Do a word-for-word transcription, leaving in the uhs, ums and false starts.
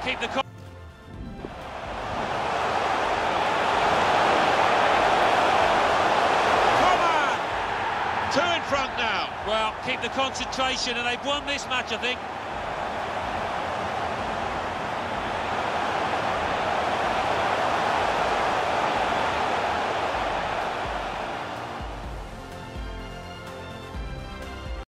keep the... Come on! Two in front now. Well, keep the concentration, and they've won this match, I think.